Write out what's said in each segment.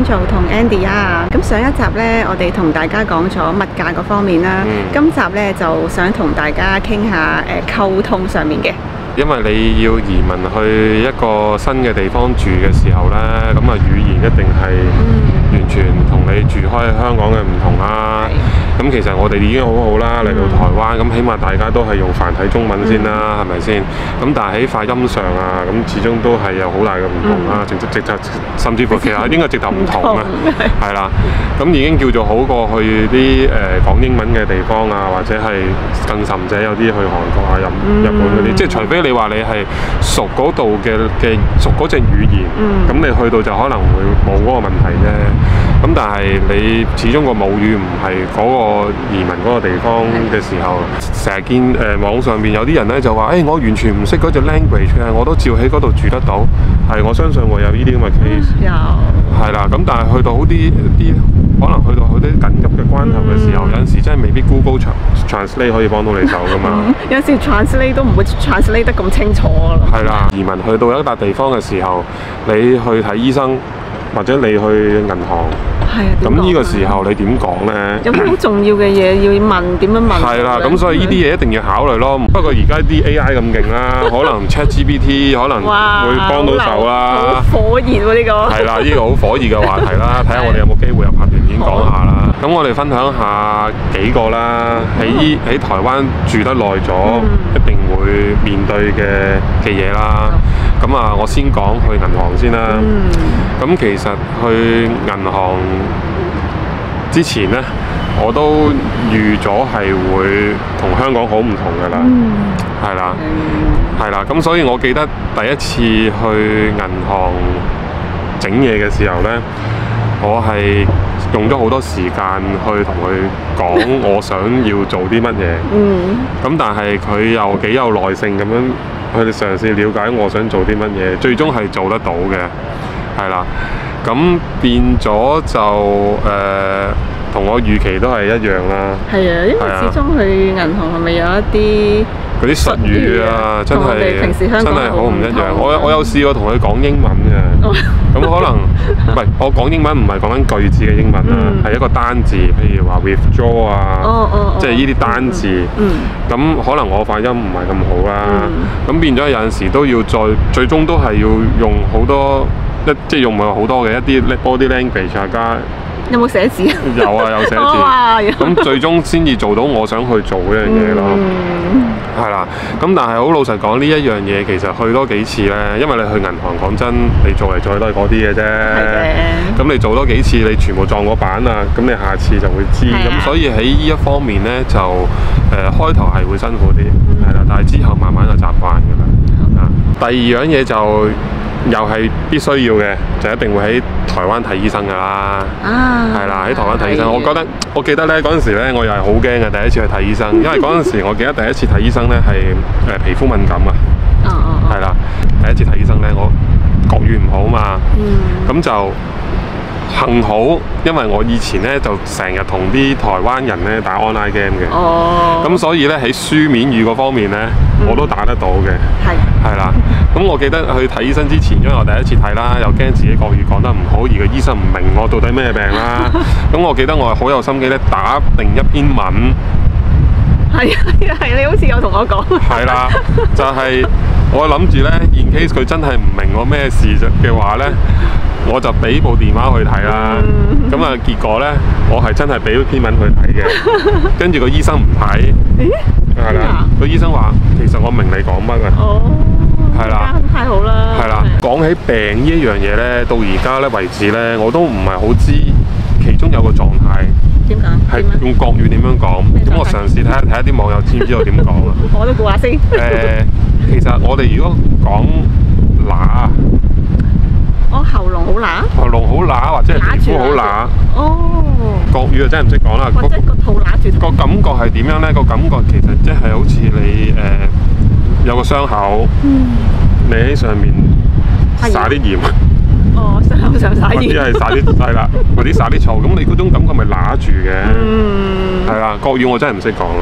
Angel 同 Andy 啊。咁上一集呢，我哋同大家講咗物價嗰方面啦。今集呢，就想同大家傾下溝通上面嘅。 因為你要移民去一個新嘅地方住嘅時候呢，咁啊語言一定係完全同你住開香港嘅唔同啦。咁其實我哋已經好好啦，嚟到台灣，咁起碼大家都係用繁體中文先啦，係咪先？咁但係喺發音上啊，咁始終都係有好大嘅唔同啦，直頭甚至乎其實應該直頭唔同啊，係啦。咁已經叫做好過去啲講英文嘅地方啊，或者係更甚者有啲去韓國啊、日本嗰啲，即係除非你話你係熟嗰度嘅熟嗰隻語言，咁你去到就可能會冇嗰個問題啫。咁但係你始終個母語唔係嗰個移民嗰個地方嘅時候，成日見網上邊有啲人咧就話：我完全唔識嗰隻 language 嘅，我都照喺嗰度住得到。係，我相信會有呢啲咁嘅 case。有。係啦，咁但係去到啲可能去到啲緊急嘅關頭嘅時候，有陣時真係未必 Google Translate 可以幫到你手噶嘛。 有時 Translate 都唔會 Translate 得咁清楚咯。 係啦，移民去到一笪地方嘅時候，你去睇醫生或者你去銀行。咁呢個時候你點講呢？ 有啲好重要嘅嘢要問，點樣問？ 係啦，咁所以呢啲嘢一定要考慮咯。不過而家啲 AI 咁勁啦，可能 ChatGPT 可能會幫到手啦。 好火熱喎呢個！ 係啦，呢個好火熱嘅話題啦，睇下我哋有冇機會入拍段片講下啦。咁我哋分享下幾個啦，喺台灣住得耐咗，一定會面對嘅嘢啦。咁啊，我先講去銀行先啦。咁其實去銀行之前呢，我都預咗係會同香港好唔同㗎啦，係啦，係啦。咁所以我記得第一次去銀行整嘢嘅時候呢，我係用咗好多時間去同佢講我想要做啲乜嘢。咁但係佢又幾有耐性咁樣去嘗試了解我想做啲乜嘢，最終係做得到嘅，係啦。咁變咗就同我預期都係一樣啦。係啊，因為始終去銀行係咪有一啲嗰啲術語啊，真係好唔一樣。我有試過同佢講英文嘅，咁可能唔係我講英文唔係講緊句子嘅英文啦，係一個單字，譬如話 withdraw 啊，即係呢啲單字。咁可能我發音唔係咁好啦，咁變咗有陣時都要最終都係要用好多。即係用唔係好多嘅一啲 body language 啊，加有冇寫字啊？ 有啊，有寫字。咁最終先至做到我想去做嗰樣嘢咯。係啦。咁但係好老實講，呢一樣嘢其實去多幾次咧，因為你去銀行講真，你做嚟做去都係嗰啲嘅啫。咁你做多幾次，你全部撞過板啊，咁你下次就會知。咁所以喺呢一方面咧，就開頭係會辛苦啲，係啦。但係之後慢慢就習慣㗎啦。第二樣嘢就又係必須要嘅，就一定會喺台灣睇醫生㗎啦。係啦，喺台灣睇醫生，我記得咧嗰陣時咧，我又係好驚嘅，第一次去睇醫生，因為嗰陣時我記得第一次睇醫生咧係皮膚敏感啊。係啦，第一次睇醫生咧，我國語唔好嘛，咁就幸好，因為我以前咧就成日同啲台灣人咧打 online game 嘅，咁所以咧喺書面語嗰方面咧，我都打得到嘅。係啦。咁我記得去睇醫生之前，因為我第一次睇啦，又驚自己國語講得唔好，而個醫生唔明我到底咩病啦。咁我記得我係好有心機咧，打定一篇文。係，你好似有同我講。係啦，就係我諗住咧 ，in case 佢真係唔明我咩事嘅話咧，我就俾部電話去睇啦。咁啊，結果咧，我係真係俾篇文去睇嘅。跟住個醫生唔睇。係啦，個醫生話：其實我明你講乜啊。係啦， 太好啦！ 係啦，講起病呢一樣嘢咧，到而家咧為止咧，我都唔係好知其中有個狀態。 點講？ 係用國語點樣講？咁我嘗試睇下啲網友知唔知道點講啊？ 我都估下先。 其實我哋如果講乸， 我喉嚨好乸。喉嚨好乸，或者係皮膚好乸。國語就真係唔識講啦。 或者個肚乸住。個感覺係點樣咧？個感覺其實即係好似你有個傷口，你喺上面撒啲鹽。傷口上撒鹽。嗰啲係撒啲係啦，嗰啲撒啲醋，咁你嗰種感覺咪揦住嘅。係啦，國語我真係唔識講咯。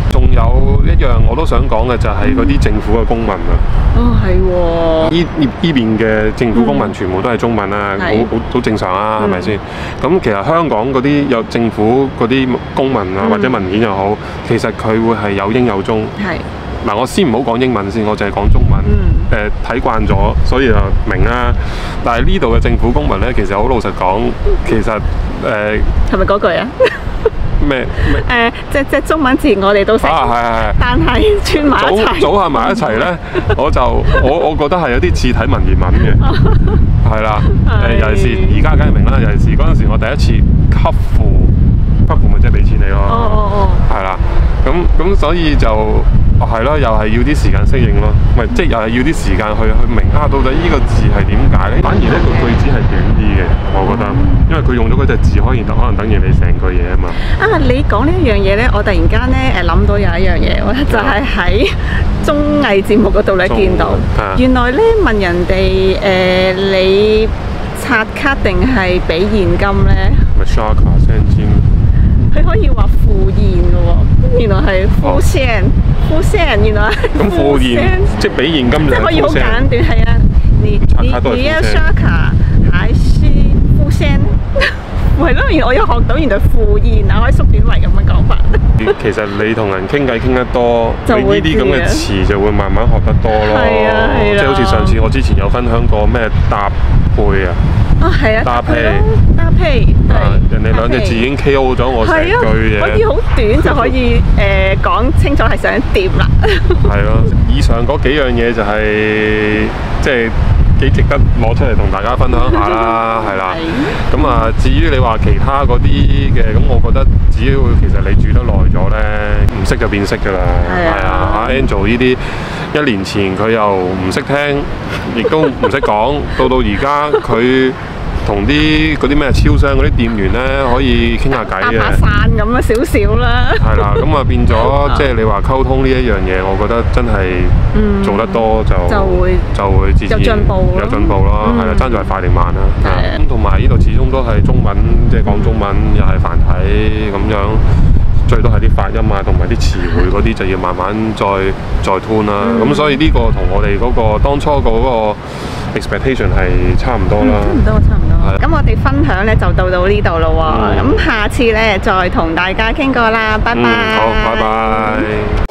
仲有一樣我都想講嘅就係嗰啲政府嘅公文啊。 哦，係喎。 依邊嘅政府公文全部都係中文啊，好正常啊，係咪先？咁其實香港嗰啲有政府嗰啲公文啊或者文件又好，其實佢會係有英有中。係。嗱，我先唔好講英文先，我淨係講中文。睇慣咗，所以就明啦。但係呢度嘅政府公文咧，其實好老實講，其實係咪嗰句啊？ 咩？ 即中文字我哋都識，但係串埋一齊， 組合埋一齊咧，我覺得係有啲似睇文言文嘅，係啦。尤其是而家梗係明啦，尤其是嗰陣時我第一次給付咪即係俾錢你咯，係啦。咁所以就係咯，又係要啲時間適應咯，咪即係又係要啲時間去明到底呢個字係點解咧？反而呢個句子係短啲嘅，我覺得，因為佢用咗嗰隻字可能等於你成句嘢啊嘛。 你講呢一樣嘢咧，我突然間咧諗到有一樣嘢，就係喺綜藝節目嗰度咧見到，原來咧問人哋你刷卡定係俾現金咧？ 咪刷卡先先。 佢可以話付現嘅喎，原來係付現，原來係咁付現，即係俾現金就係付現。即係可以好簡短，係啊，你要刷卡還是付現？係咯，原來我有學到原來付現啊，可以縮短為咁嘅講法。 其實你同人傾偈傾得多，你呢啲咁嘅詞就會慢慢學得多咯。係啊，係啦。即係好似上次我之前有分享過咩搭配啊。係啊，搭配，人哋兩隻字已經 KO 咗我成句嘢。可以好短就可以講清楚係想點啦。係咯，以上嗰幾樣嘢就係即係幾值得攞出嚟同大家分享下啦，係啦。咁啊，至於你話其他嗰啲嘅，咁我覺得只要其實你住得耐咗咧，唔識就變識㗎啦。係啊，阿 Angel 呢啲1年前佢又唔識聽，亦都唔識講，到而家佢同嗰啲咩超商嗰啲店員咧，可以傾下偈嘅，搭下散咁啊，少少啦。係啦，咁啊變咗即係你話溝通呢一樣嘢，我覺得真係做得多就會自然有進步咯。係啦，爭在係快定慢啦。咁同埋呢度始終都係中文，即係講中文又係繁體咁樣。最多係啲發音啊，同埋啲詞彙嗰啲就要慢慢再 tune 啦。咁所以呢個同我哋嗰個當初嗰個 expectation 係差唔多啦。差唔多。咁我哋分享咧就到呢度咯喎。咁下次咧再同大家傾過啦。拜拜。好，拜拜。